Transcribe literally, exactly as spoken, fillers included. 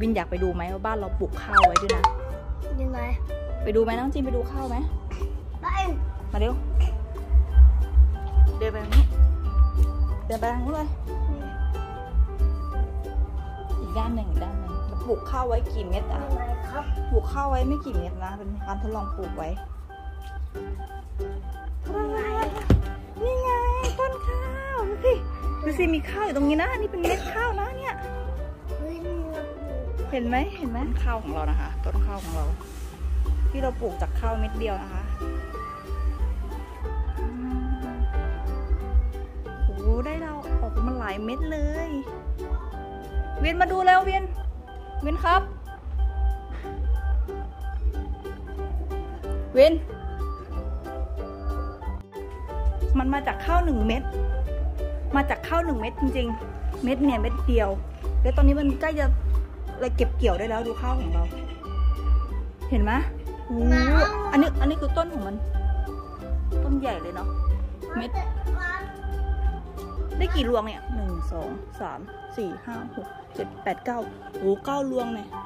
วินอยากไปดูไหมว่าบ้านเราปลูกข้าวไว้ด้วยนะยังไงไปดูไหมน้องจีนไปดูข้าวไหมไปมาเร็วเดินไปทางนี้เดินไปทางนู้นเลยอีกด้านหนึ่งอีกด้านหนึ่งเราปลูกข้าวไว้กี่เม็ดอ่ะปลูกข้าวไว้ไม่กี่เม็ดนะเป็นการทดลองปลูกไว้นี่ไงต้นข้าวดูสิดูสิมีข้าวอยู่ตรงนี้นะนี่เป็นเม็ดข้าวนะเนี่ยเห็นไหมเห็นไหมข้าวของเรานะคะต้นข้าวของเราที่เราปลูกจากข้าวเม็ดเดียวนะคะโอ้ได้เราออกมาหลายเม็ดเลยเวียนมาดูแล้วเวียนเวียนครับเวียนมันมาจากข้าวหนึ่งเม็ดมาจากข้าวหนึ่งเม็ดจริงๆเม็ดเนี่ยเม็ดเดียวแล้วตอนนี้มันใกล้จะอะไรเก็บเกี่ยวได้แล้วดูข้าวของเราเห็นไหมโอ้อันนี้อันนี้คือต้นของมันต้นใหญ่เลยเนาะเม็ดได้กี่รวงเนี่ยหนึ่งสองสามสี่ห้าหกเจ็ดแปดเก้าโอ้เก้ารวงเนี่ย